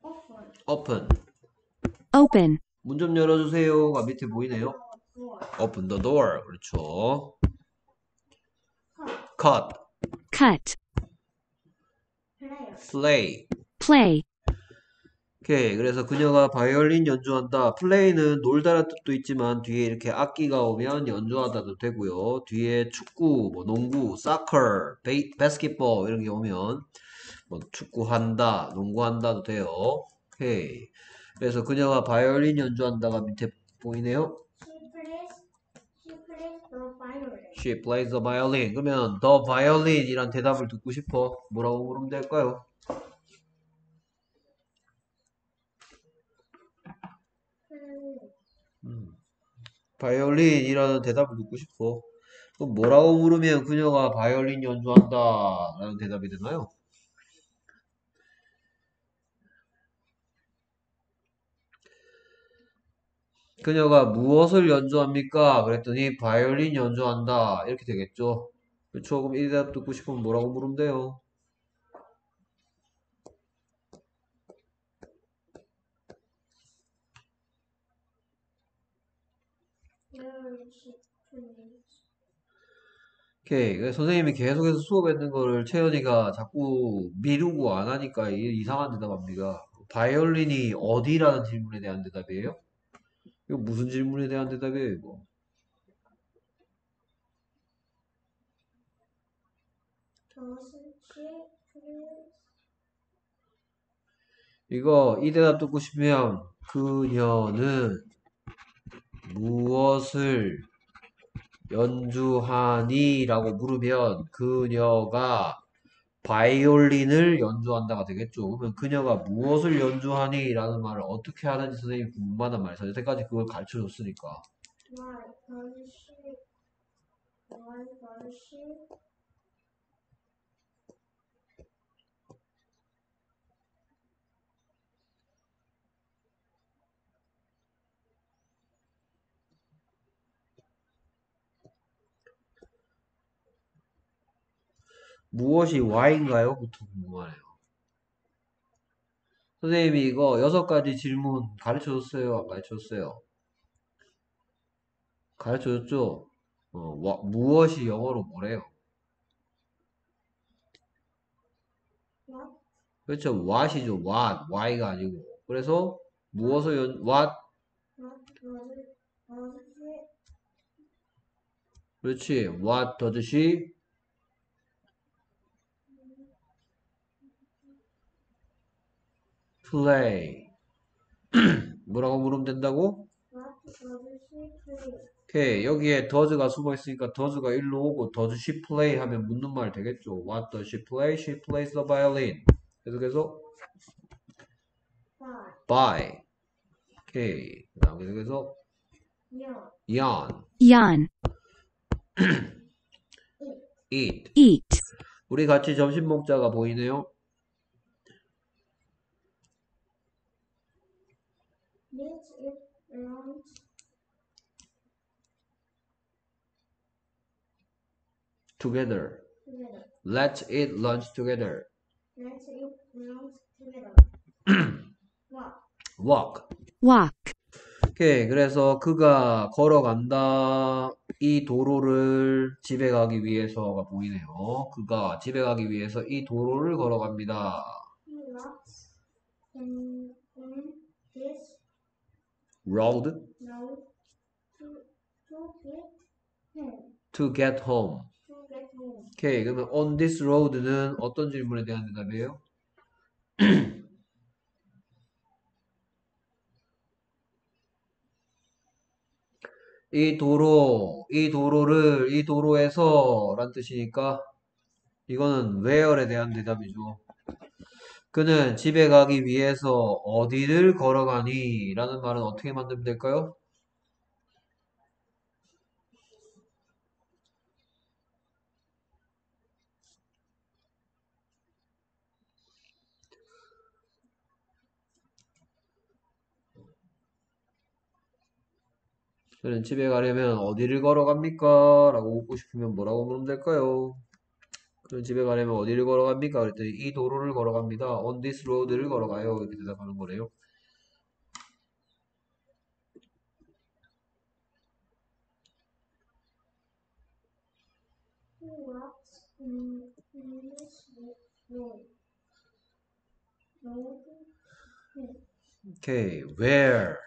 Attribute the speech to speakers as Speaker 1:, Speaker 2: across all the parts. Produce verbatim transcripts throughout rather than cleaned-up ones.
Speaker 1: open.
Speaker 2: open,
Speaker 1: 문 좀 열어주세요가 밑에 보이네요. open the door. 그렇죠. cut,
Speaker 2: cut,
Speaker 1: play.
Speaker 2: play,
Speaker 1: 오케이. 그래서 그녀가 바이올린 연주한다. 플레이는 놀다라는 뜻도 있지만 뒤에 이렇게 악기가 오면 연주하다도 되고요. 뒤에 축구, 뭐 농구, 사커, 베이, 바스켓볼 이런 게 오면 뭐 축구한다, 농구한다도 돼요. 오케이. 그래서 그녀가 바이올린 연주한다가 밑에 보이네요. She plays the violin. 그러면 the violin 이란 대답을 듣고 싶어. 뭐라고 물으면 될까요? 음, 바이올린이라는 대답을 듣고 싶어. 그럼 뭐라고 물으면 그녀가 바이올린 연주한다 라는 대답이 되나요? 그녀가 무엇을 연주합니까? 그랬더니 바이올린 연주한다 이렇게 되겠죠. 그렇죠? 그럼 이 대답 듣고 싶으면 뭐라고 물으면 돼요? 오케이. 그래서 선생님이 계속해서 수업했는 거를 채연이가 자꾸 미루고 안 하니까 이게 이상한 대답합니다. 바이올린이 어디라는 질문에 대한 대답이에요? 이거 무슨 질문에 대한 대답이에요, 이거? 이거 이 대답 듣고 싶으면 그녀는 무엇을 연주하니? 라고 물으면 그녀가 바이올린을 연주한다가 되겠죠. 그러면 그녀가 무엇을 연주하니? 라는 말을 어떻게 하는지 선생님이 궁금하단 말이에요. 여태까지 그걸 가르쳐 줬으니까. 무엇이 why인가요? 부터 궁금하네요. 선생님이 이거 여섯 가지 질문 가르쳐 줬어요? 안 가르쳐 줬어요? 가르쳐 줬죠? 어, 와- 무엇이 영어로 뭐래요? 그렇죠. what이죠. what, why가 아니고. 그래서 무엇을 연, what? 그렇지. what does she play? 뭐라고 물으면 된다고? 오케이. 여기에 does가 숨어 있으니까 does가 일로 오고 does she play 하면 묻는 말 되겠죠. What does she play? She plays the violin. 계속해서 by. 오케이. 그다음 계속해서 yawn,
Speaker 2: yawn,
Speaker 1: eat.
Speaker 2: eat,
Speaker 1: 우리 같이 점심 먹자가 보이네요. together. Let's eat lunch together. walk.
Speaker 2: walk,
Speaker 1: 오케이. 그래서 그가 걸어간다. 이 도로를 집에 가기 위해서가 보이네요. 그가 집에 가기 위해서 이 도로를 걸어갑니다. road to get home. 오케이. 그러면 on this road는 어떤 질문에 대한 대답이에요? 이 도로, 이 도로를, 이 도로에서 란 뜻이니까 이거는 where에 대한 대답이죠. 그는 집에 가기 위해서 어디를 걸어가니? 라는 말은 어떻게 만들면 될까요? 그는 집에 가려면 어디를 걸어갑니까? 라고 묻고 싶으면 뭐라고 물으면 될까요? 그럼 집에 가려면 어디를 걸어갑니까? 그랬더니 이 도로를 걸어갑니다. On this road를 걸어가요. 이렇게 대답하는 거네요.
Speaker 3: He walks in, in this road. Road.
Speaker 1: 오케이. Where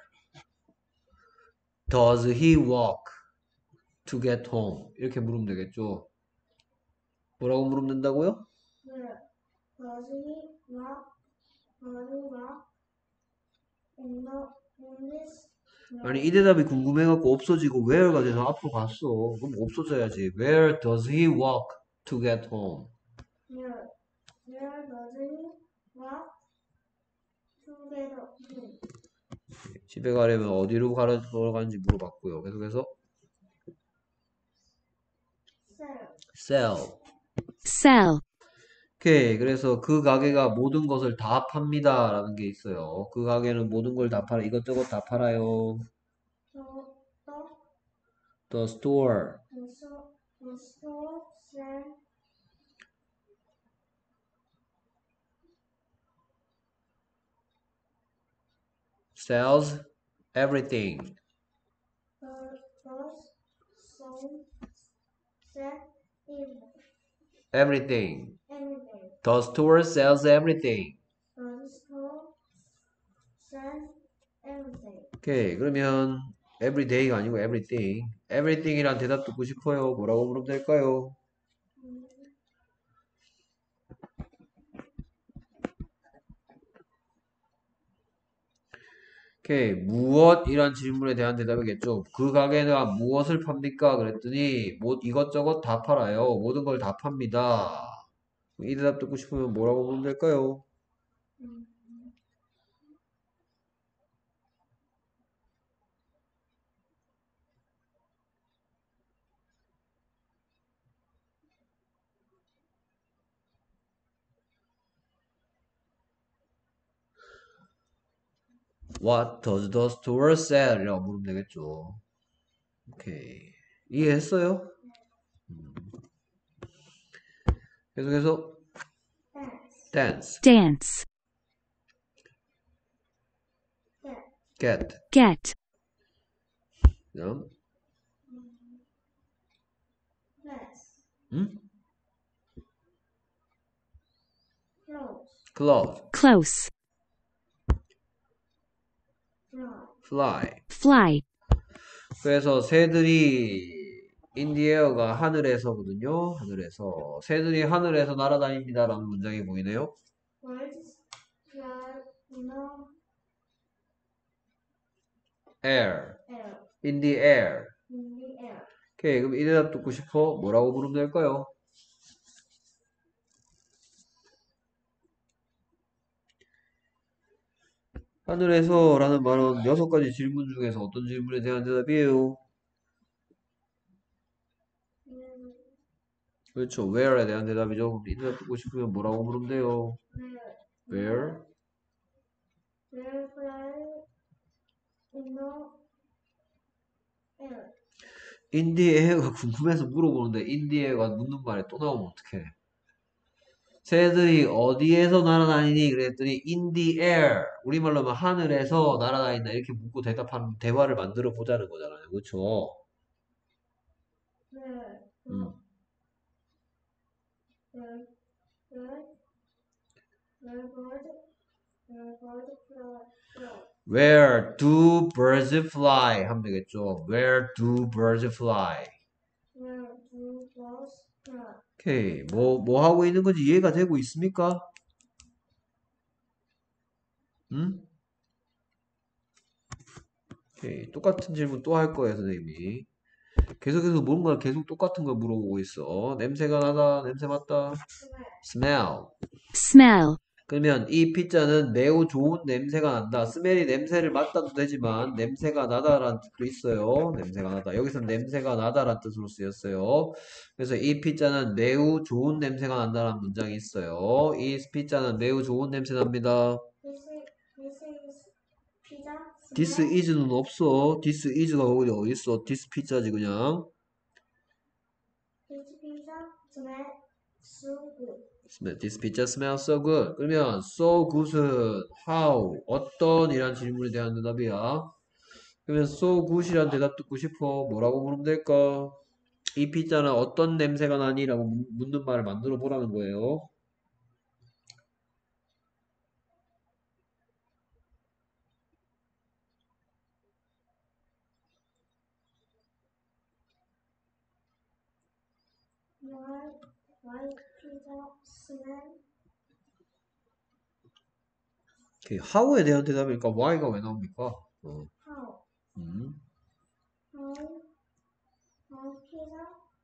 Speaker 1: does he walk to get home? 이렇게 물으면 되겠죠. 뭐라고 물으면 된다고요?
Speaker 3: Where does he walk? Does he walk in the in this road?
Speaker 1: 아니 이 대답이 궁금해갖고 없어지고 where가 돼서 앞으로 갔어. 그럼 없어져야지. Where does he walk to get home?
Speaker 3: Where where does he walk to get home?
Speaker 1: 집에 가려면 어디로 가려- 걸어가는지 물어봤고요. 계속해서
Speaker 3: Sell.
Speaker 1: sell.
Speaker 2: Sell.
Speaker 1: 오케이. 그래서 그 가게가 모든 것을 다 팝니다. 라는 게 있어요. 그 가게는 모든 걸 다 팔아. 이것저것 다 팔아요.
Speaker 3: The the
Speaker 1: The store.
Speaker 3: the so the store sell
Speaker 1: sells everything.
Speaker 3: the the so sell everything.
Speaker 1: everything.
Speaker 3: Everything.
Speaker 1: The store sells everything.
Speaker 3: The store sells everything.
Speaker 1: 오케이. 그러면 everyday가 아니고 everything. everything이란 대답 듣고 싶어요. 뭐라고 물으면 될까요? 오케이. 무엇이란 질문에 대한 대답이겠죠. 그 가게가 무엇을 팝니까? 그랬더니 뭐 이것저것 다 팔아요. 모든 걸 다 팝니다. 이 대답 듣고 싶으면 뭐라고 물으면 될까요? What does the store sell? 이라고 물으면 되겠죠. 오케이. 이해했어요? 음. 계속해서
Speaker 3: Dance.
Speaker 1: dance,
Speaker 2: Dance.
Speaker 3: Get.
Speaker 1: get,
Speaker 2: Get.
Speaker 1: 그다음,
Speaker 3: Dress.
Speaker 1: 음?
Speaker 3: Close.
Speaker 1: close,
Speaker 2: Close.
Speaker 3: Fly.
Speaker 1: fly.
Speaker 2: Fly.
Speaker 1: 그래서 새들이 in the air가 하늘에서거든요. 하늘에서 새들이 하늘에서 날아다닙니다라는 문장이 보이네요.
Speaker 3: Birds fly in the
Speaker 1: air,
Speaker 3: air.
Speaker 1: in the air.
Speaker 3: In the air.
Speaker 1: 오케이, 그럼 이 대답 듣고 싶어? 뭐라고 물으면 될까요? 하늘에서 라는 말은 여섯 가지 질문 중에서 어떤 질문에 대한 대답이에요?
Speaker 3: In
Speaker 1: 그렇죠. where에 대한 대답이죠. 그럼 이 대답 듣고 싶으면 뭐라고 물으면 돼요?
Speaker 3: where.
Speaker 1: where?
Speaker 3: Where fly in the air.
Speaker 1: in the air가 궁금해서 물어보는데 in the air가 묻는 말에 또 나오면 어떡해? 새들이 어디에서 날아다니니? 그랬더니 in the air. 우리말로 하면 하늘에서 날아다닌다. 이렇게 묻고 대답하는 대화를 만들어 보자는 거잖아요. 그렇죠?
Speaker 3: Where.
Speaker 1: 음.
Speaker 3: Where. Where. Where bird. Where bird fly. fly.
Speaker 1: Where do birds fly? 하면 되겠죠. Where do birds fly?
Speaker 3: Where do birds fly?
Speaker 1: 오케이. 뭐, 뭐 하고 있는 건지 이해가 되고 있습니까? 음? 오케이. 똑같은 질문 또 할 거예요, 선생님이. 계속해서 뭔가 계속 똑같은 걸 물어보고 있어. 냄새가 나다, 냄새 맡다. smell.
Speaker 2: Smell.
Speaker 1: 그러면 이 피자는 매우 좋은 냄새가 난다. 스멜이 냄새를 맡아도 되지만 냄새가 나다라는 뜻도 있어요. 냄새가 나다. 여기서 냄새가 나다라는 뜻으로 쓰였어요. 그래서 이 피자는 매우 좋은 냄새가 난다라는 문장이 있어요. 이 피자는 매우 좋은 냄새 납니다.
Speaker 3: This is, this is pizza.
Speaker 1: This
Speaker 3: smell.
Speaker 1: is는 없어. This is가 거기 어디 있어? This 피자지 그냥.
Speaker 3: This pizza smell so good.
Speaker 1: Smell- This pizza smells so good. 그러면 so good은 how 어떤 이란 질문에 대한 대답이야. 그러면 so good이란 대답 듣고 싶어. 뭐라고 물으면 될까? 이 피자는 어떤 냄새가 나니? 라고 묻- 묻는 말을 만들어 보라는 거예요.
Speaker 3: Why, why pizza smell?
Speaker 1: 오케이, how에 대한 대답이니까 why가 왜 나옵니까? 어,
Speaker 3: How?
Speaker 1: 음.
Speaker 3: How? How pizza?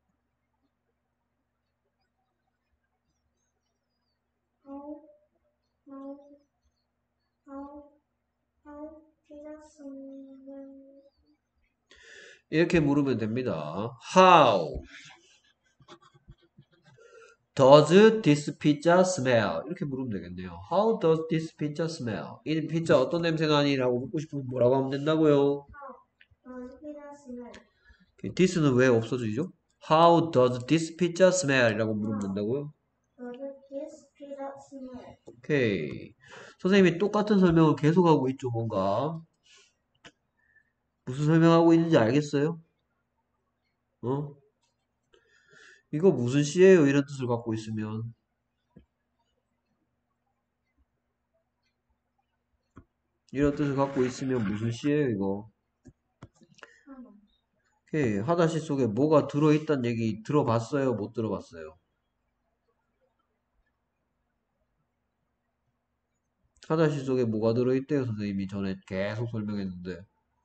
Speaker 3: How? How? How? How pizza smell?
Speaker 1: 이렇게 물으면 됩니다. How does this pizza smell? 이렇게 물으면 되겠네요. How does this pizza smell? 이 피자 어떤 냄새 나니? 라고 묻고 싶으면 뭐라고 하면 된다고요?
Speaker 3: Does pizza smell?
Speaker 1: 오케이, this는 왜 없어지죠? How does this pizza smell? 이라고 물으면 된다고요?
Speaker 3: Does this pizza smell?
Speaker 1: 오케이. 선생님이 똑같은 설명을 계속하고 있죠, 뭔가. 무슨 설명하고 있는지 알겠어요? 어? 이거 무슨 시예요? 이런 뜻을 갖고 있으면. 이런 뜻을 갖고 있으면 무슨 시예요, 이거?
Speaker 3: 하나.
Speaker 1: 오케이. 하다시 속에 뭐가 들어있단 얘기 들어봤어요? 못 들어봤어요? 하다시 속에 뭐가 들어있대요, 선생님이 전에 계속 설명했는데.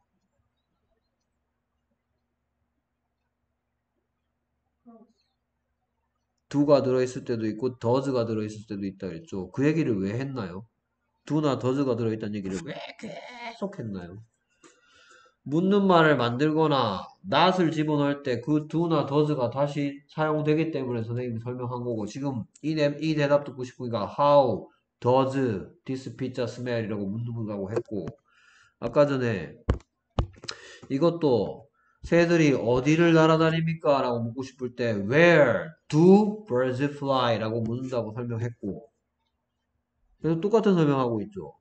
Speaker 1: do가 들어있을 때도 있고 does가 들어있을 때도 있다 그랬죠. 그 얘기를 왜 했나요? do나 does가 들어있다는 얘기를 왜 계속 했나요? 묻는 말을 만들거나 not을 집어넣을 때 그 do나 does가 다시 사용되기 때문에 선생님이 설명한 거고, 지금 이, 내, 이 대답 듣고 싶으니까 how does this pizza smell? 이라고 묻는 거라고 했고, 아까 전에 이것도 새들이 어디를 날아다닙니까? 라고 묻고 싶을 때 where do birds fly? 라고 묻는다고 설명했고, 그래서 똑같은 설명하고 있죠.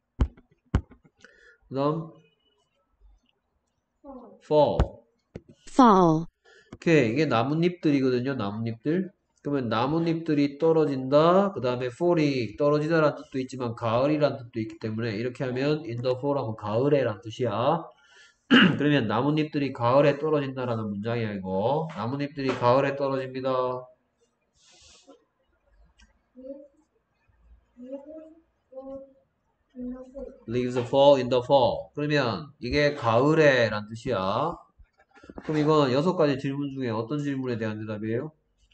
Speaker 1: 그 다음
Speaker 3: Fall.
Speaker 1: fall.
Speaker 2: fall,
Speaker 1: 오케이, 이게 나뭇잎들이거든요. 나뭇잎들. 그러면 나뭇잎들이 떨어진다. 그 다음에 fall이 떨어지다라는 뜻도 있지만 가을이라는 뜻도 있기 때문에 이렇게 하면 in the fall 하면 가을에라는 뜻이야. 그러면 나뭇잎들이 가을에 떨어진다라는 문장이야, 이거. 나뭇잎들이 가을에 떨어집니다.
Speaker 3: Live, live fall
Speaker 1: leaves fall
Speaker 3: in the fall.
Speaker 1: in the fall. 그러면 이게 가을에 란 뜻이야. 그럼 이건 여섯 가지 질문 중에 어떤 질문에 대한 대답이에요?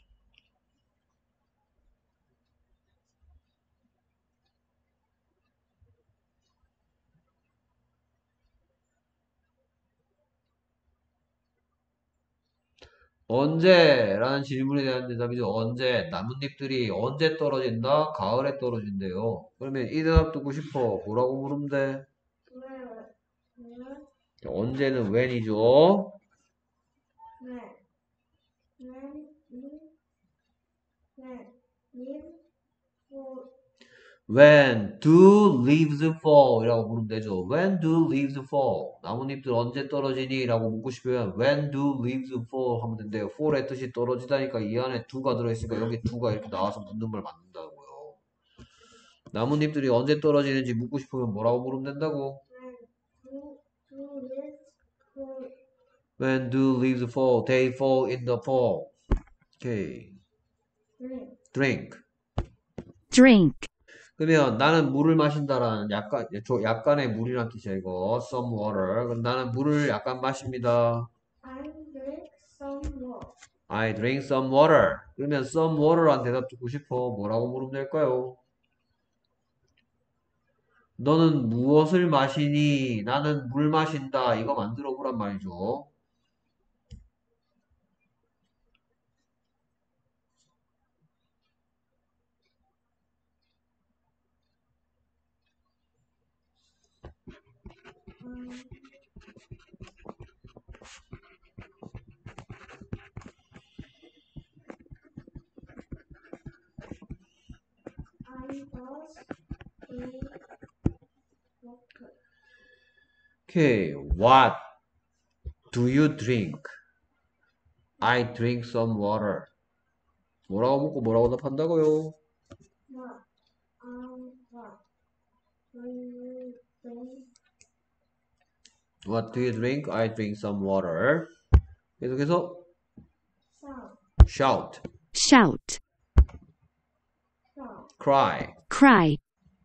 Speaker 1: 언제? 라는 질문에 대한 대답이죠. 언제? 나뭇잎들이 언제 떨어진다? 가을에 떨어진대요. 그러면 이 대답 듣고 싶어. 뭐라고 물으면 돼?
Speaker 3: Where, where,
Speaker 1: 언제는 when이죠.
Speaker 3: where, when, live, when, live fall.
Speaker 1: When do leaves fall? 이라고 물으면 되죠. When do leaves fall? 나뭇잎들 언제 떨어지니? 라고 묻고 싶으면 When do leaves fall? 하면 된대요. fall의 뜻이 떨어지다니까 이 안에 do가 들어있으니까 여기 do가 이렇게 나와서 묻는 걸 만든다고요. 나뭇잎들이 언제 떨어지는지 묻고 싶으면 뭐라고 물으면 된다고?
Speaker 3: When do, do
Speaker 1: When do
Speaker 3: live fall.
Speaker 1: leaves fall? They fall in the fall. 오케이.
Speaker 3: Drink.
Speaker 1: drink.
Speaker 2: drink,
Speaker 1: 그러면 나는 물을 마신다라는 약간, 저 약간의 물이란 뜻이야, 이거. some water. 그럼 나는 물을 약간 마십니다.
Speaker 3: I drink some water.
Speaker 1: I drink some water. 그러면 some water란 대답 듣고 싶어. 뭐라고 물으면 될까요? 너는 무엇을 마시니? 나는 물 마신다. 이거 만들어 보란 말이죠.
Speaker 3: Um, does he walk?
Speaker 1: 오케이. What do you drink? I drink some water. 뭐라고 묻고 뭐라고 답한다고요?
Speaker 3: What? Um, what? Do you think?
Speaker 1: What do you drink? I drink some water. 계속해서
Speaker 3: Sound.
Speaker 1: shout,
Speaker 2: shout,
Speaker 3: Sound.
Speaker 1: cry,
Speaker 2: cry,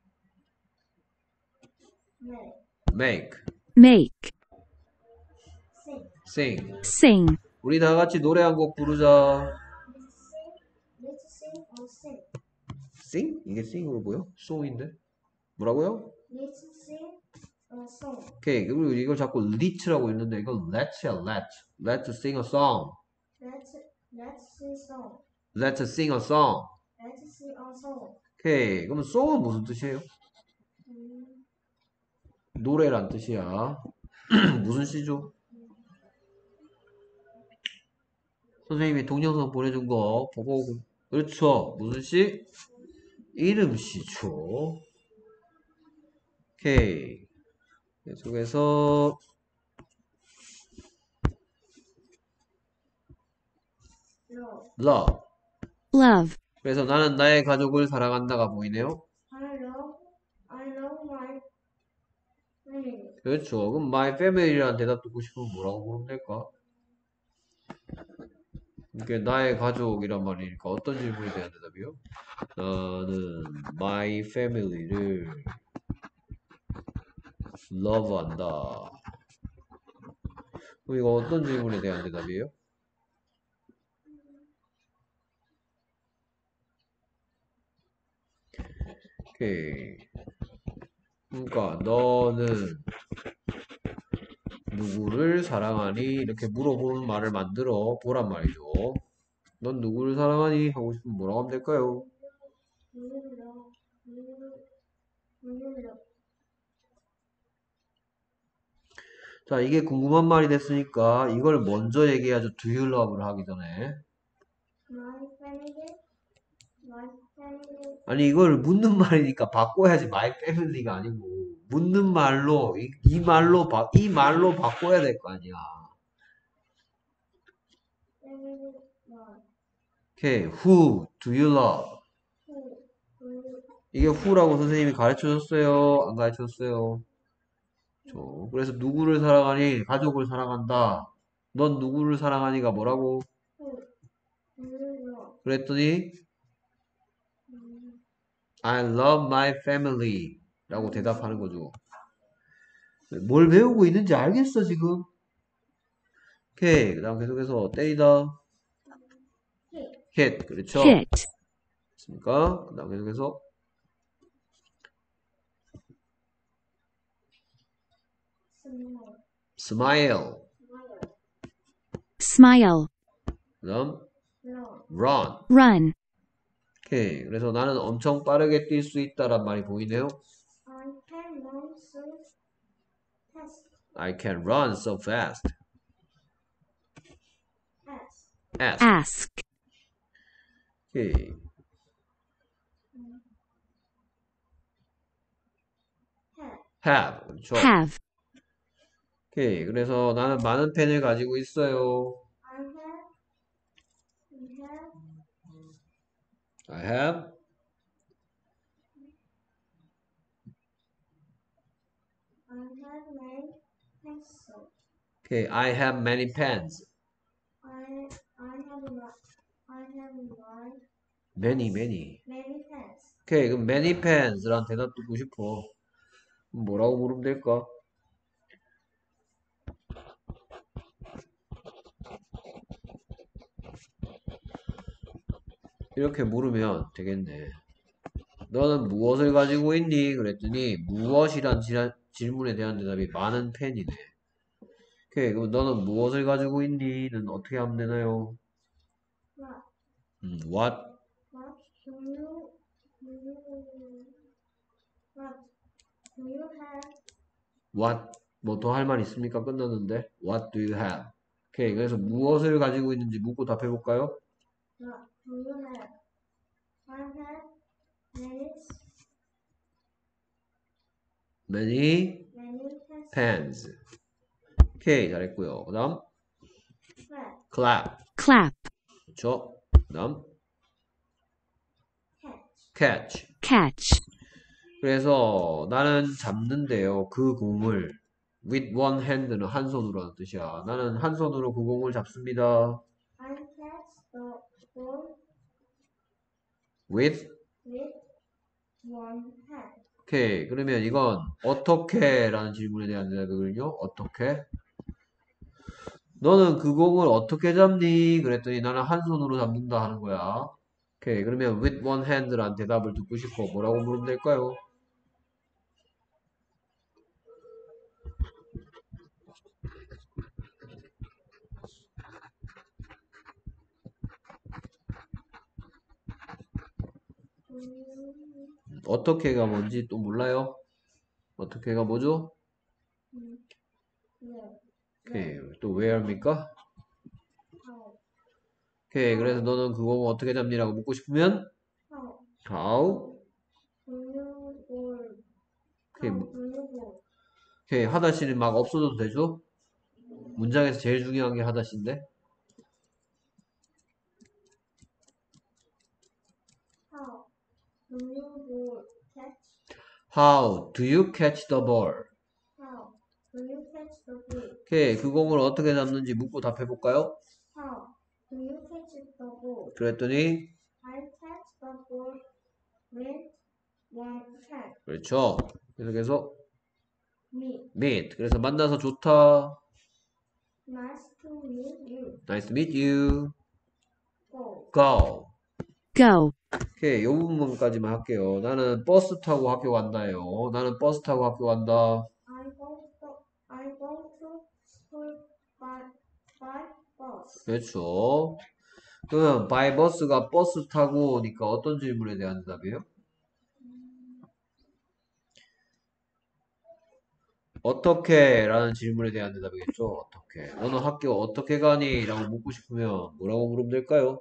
Speaker 3: Make.
Speaker 1: make,
Speaker 2: make,
Speaker 3: Sing.
Speaker 1: sing.
Speaker 2: sing,
Speaker 1: 우리 다 같이 노래 한 곡 부르자.
Speaker 3: Let's sing. Let's sing or sing.
Speaker 1: sing? 이게 sing으로 보여? song인데? 뭐라고요?
Speaker 3: Let's sing a song.
Speaker 1: 오케이. 그리고 이걸 자꾸 let'라고 읽는데 이건 let'이야, let. Let's sing a song.
Speaker 3: Let's let's sing song.
Speaker 1: Let's sing a song.
Speaker 3: Let's sing a song.
Speaker 1: 오케이. 그러면 song은 무슨 뜻이에요?
Speaker 3: 음,
Speaker 1: 노래란 뜻이야. 무슨 시죠? 선생님이 동영상 보내준 거 보고 그렇죠. 무슨 시? 이름 시죠. 오케이. 계속해서
Speaker 3: love.
Speaker 1: love.
Speaker 2: love,
Speaker 1: 그래서 나는 나의 가족을 사랑한다가 보이네요.
Speaker 3: I love. I love my family.
Speaker 1: 그렇죠. 그럼 my family라는 대답 듣고 싶으면 뭐라고 물으면 될까? 이게 나의 가족이란 말이니까 어떤 질문에 대한 대답이요? 나는 my family를 love한다. 그럼 이거 어떤 질문에 대한 대답이에요? 오케이. 그러니까 너는 누구를 사랑하니? 이렇게 물어보는 말을 만들어 보란 말이죠. 넌 누구를 사랑하니? 하고 싶으면 뭐라고 하면 될까요?
Speaker 3: Do you love? Do you do you love?
Speaker 1: 자, 이게 궁금한 말이 됐으니까 이걸 먼저 얘기하죠. Do you love를 하기 전에.
Speaker 3: My family. My family.
Speaker 1: 아니, 이걸 묻는 말이니까 바꿔야지. My family가 아니고. 묻는 말로, 이, 이 말로, 바, 이 말로 바꿔야 될 거 아니야.
Speaker 3: Family. One.
Speaker 1: 오케이. Who do you love?
Speaker 3: Who do you?
Speaker 1: 이게 who라고 선생님이 가르쳐 줬어요? 안 가르쳐 줬어요? 저, 그래서 누구를 사랑하니? 가족을 사랑한다. 넌 누구를 사랑하니가 뭐라고?
Speaker 3: Who do you love?
Speaker 1: 그랬더니
Speaker 3: 음,
Speaker 1: I love my family 라고 대답하는 거죠. 뭘 배우고 있는지 알겠어 지금? 오케이. 그 다음 계속해서 때리다
Speaker 3: hit.
Speaker 1: hit 그렇죠?
Speaker 2: hit,
Speaker 1: 됐습니까? 그 다음 계속해서
Speaker 3: Smile.
Speaker 1: smile
Speaker 3: Smile.
Speaker 2: smile,
Speaker 1: 그 다음
Speaker 3: Run.
Speaker 1: run
Speaker 2: run,
Speaker 1: 오케이. 그래서 나는 엄청 빠르게 뛸 수 있다란 말이 보이네요.
Speaker 3: I can run so fast.
Speaker 1: I can run so fast.
Speaker 3: Fast.
Speaker 1: ask
Speaker 2: ask,
Speaker 1: 오케이.
Speaker 3: Have.
Speaker 1: have 그렇죠?
Speaker 2: have,
Speaker 1: 오케이. 그래서 나는 많은 펜을 가지고 있어요.
Speaker 3: I have. We have.
Speaker 1: I have
Speaker 3: I have many pencils.
Speaker 1: 오케이. I have many pens.
Speaker 3: I I have my I have my
Speaker 1: many many
Speaker 3: many pens.
Speaker 1: 오케이. 그럼 many pens란 대답 듣고 싶어. 그럼 뭐라고 물으면 될까? 이렇게 물으면 되겠네. 너는 무엇을 가지고 있니? 그랬더니 무엇이란 지라- 질문에 대한 대답이 많은 펜이네. 오케이. 그럼 너는 무엇을 가지고 있니?는 어떻게 하면 되나요?
Speaker 3: What
Speaker 1: 음, what?
Speaker 3: what do you do you what do you have?
Speaker 1: what? 뭐 더 할 말 있습니까? 끝났는데. what do you have? 오케이. 그래서 무엇을 가지고 있는지 묻고 답해 볼까요?
Speaker 3: What do you have? I have many
Speaker 1: many
Speaker 3: many pens,
Speaker 1: pens. 오케이, 잘했고요. 그 다음,
Speaker 3: clap,
Speaker 1: clap.
Speaker 2: clap,
Speaker 1: 그렇죠. 그 다음,
Speaker 3: catch,
Speaker 1: catch.
Speaker 2: catch,
Speaker 1: 그래서 나는 잡는데요. 그 공을 with one hand는 한 손으로 하는 뜻이야. 나는 한 손으로 그 공을 잡습니다.
Speaker 3: I catch the ball
Speaker 1: with
Speaker 3: with one hand.
Speaker 1: 오케이. 그러면 이건 어떻게 라는 질문에 대한 대답이거든요. 어떻게? 너는 그 공을 어떻게 잡니? 그랬더니 나는 한 손으로 잡는다 하는 거야. 오케이. 그러면 with one hand라는 대답을 듣고 싶어. 뭐라고 물으면 될까요?
Speaker 3: 음,
Speaker 1: 어떻게가 뭔지 또 몰라요? 어떻게가 뭐죠?
Speaker 3: 음, where,
Speaker 1: 오케이. 또 where입니까?
Speaker 3: how,
Speaker 1: 오케이. 그래서 너는 그 공을 어떻게 잡니라고 묻고 싶으면
Speaker 3: how,
Speaker 1: how?
Speaker 3: do you ball,
Speaker 1: 오케이.
Speaker 3: how do you ball,
Speaker 1: 오케이. 하다시는 막 없어져도 되죠? 문장에서 제일 중요한 게 하다시인데.
Speaker 3: how do you ball catch,
Speaker 1: How do you catch the ball?
Speaker 3: how do you catch the ball,
Speaker 1: 오케이. 그 공을 어떻게 잡는지 묻고 답해 볼까요?
Speaker 3: how do you catch the ball,
Speaker 1: 그랬더니
Speaker 3: I catch the ball with one hand,
Speaker 1: 그렇죠. 그래서 계속
Speaker 3: me,
Speaker 1: meet. 그래서 만나서 좋다.
Speaker 3: nice to meet you,
Speaker 1: Nice to meet you.
Speaker 3: go,
Speaker 1: Go.
Speaker 2: go,
Speaker 1: 오케이. 요 부분까지만 할게요. 나는 버스 타고 학교 간다요. 나는 버스 타고 학교 간다.
Speaker 3: I go to, I go to school by, by bus.
Speaker 1: 그렇죠. 그럼 by bus가 버스 타고 오니까 어떤 질문에 대한 대답이에요? 어떻게? 라는 질문에 대한 대답이겠죠. 어떻게? 너는 학교 어떻게 가니? 라고 묻고 싶으면 뭐라고 물으면 될까요?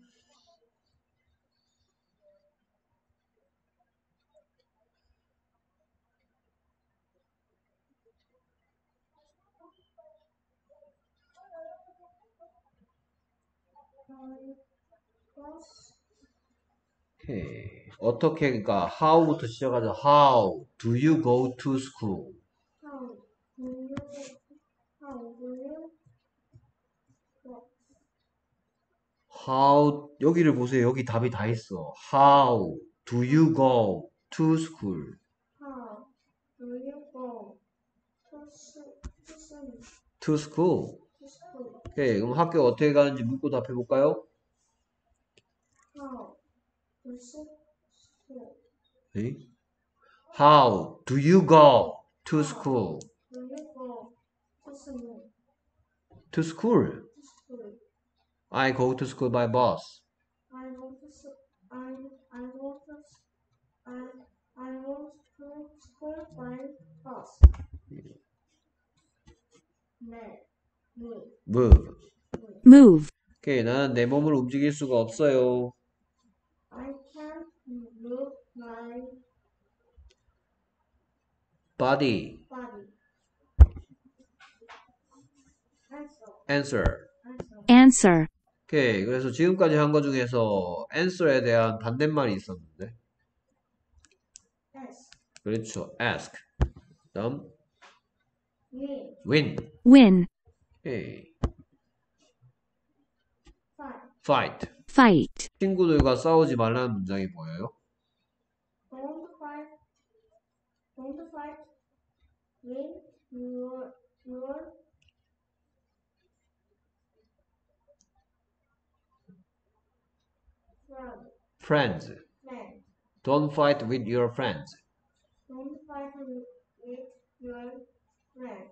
Speaker 3: I bus,
Speaker 1: 오케이. 어떻게가 how부터 시작하죠. How do you go to school?
Speaker 3: how do you, how do you, go,
Speaker 1: How 여기를 보세요. 여기 답이 다 있어. How do you go to school?
Speaker 3: how do you go to, s- to, s-
Speaker 1: To school.
Speaker 3: to school?
Speaker 1: 오케이. 그럼 학교 어떻게 가는지 묻고 답해 볼까요?
Speaker 3: How to s- school?
Speaker 1: 네? How do you go to school?
Speaker 3: Do you go to school?
Speaker 1: To school.
Speaker 3: To school?
Speaker 1: I go to school by bus.
Speaker 3: I go to, s- I, I go to, s- I, I go to school by bus. 네, move,
Speaker 1: Move.
Speaker 2: move,
Speaker 1: 오케이. 나는 내 몸을 움직일 수가 없어요.
Speaker 3: I can't move my
Speaker 1: Body.
Speaker 3: body. Answer,
Speaker 1: Answer.
Speaker 3: answer.
Speaker 2: answer,
Speaker 1: 오케이. 그래서 지금까지 한 거 중에서 answer에 대한 반대말이 있었는데.
Speaker 3: S,
Speaker 1: 그렇죠. ask. 다음
Speaker 3: win,
Speaker 1: win.
Speaker 2: win,
Speaker 1: 오케이.
Speaker 3: fight.
Speaker 1: fight.
Speaker 2: fight,
Speaker 1: 친구들과 싸우지 말라는 문장이 보여요.
Speaker 3: Don't fight, don't fight with your, your friend,
Speaker 1: friends.
Speaker 3: friend.
Speaker 1: Don't fight with your friends.
Speaker 3: Don't fight with with your friend.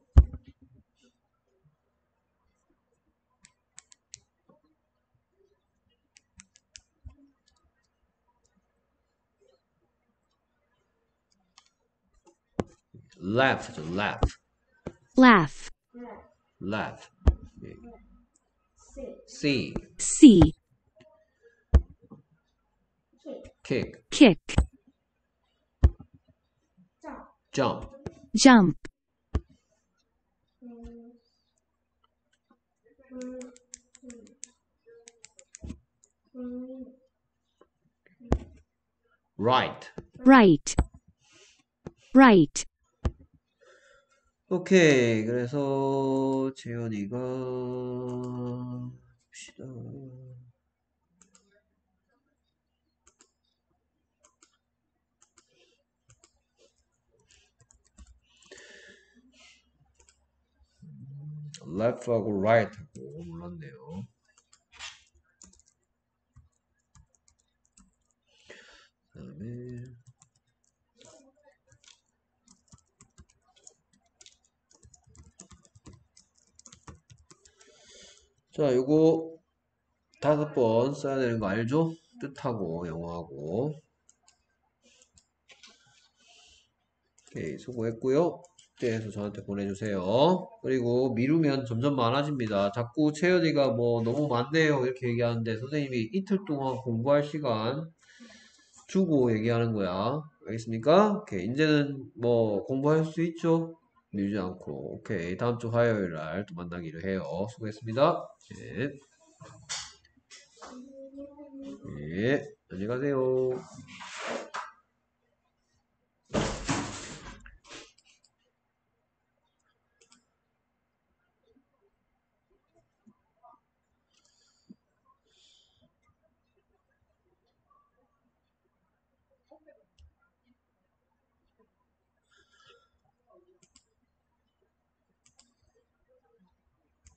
Speaker 1: laugh. laugh.
Speaker 2: laugh,
Speaker 3: Left,
Speaker 1: laugh.
Speaker 3: sit,
Speaker 1: see.
Speaker 2: see,
Speaker 3: kick,
Speaker 1: kick.
Speaker 2: kick,
Speaker 3: jump,
Speaker 1: jump,
Speaker 2: jump,
Speaker 3: 음, 음, 음,
Speaker 1: right.
Speaker 2: right, right,
Speaker 1: 오케이. 그래서 재현이가 봅시다. left하고 right하고 몰랐네요. 그다음에 자, 요거 다섯 번 써야 되는 거 알죠? 뜻하고 영어하고. 오케이, 수고했고요. 숙제해서 저한테 보내주세요. 그리고 미루면 점점 많아집니다. 자꾸 채연이가 뭐 너무 많네요 이렇게 얘기하는데 선생님이 이틀 동안 공부할 시간 주고 얘기하는 거야. 알겠습니까? 오케이, 이제는 뭐 공부할 수 있죠? 밀지 않고. 오케이, 다음 주 화요일 날 또 만나기로 해요. 수고했습니다. 네. 네, 안녕히 가세요.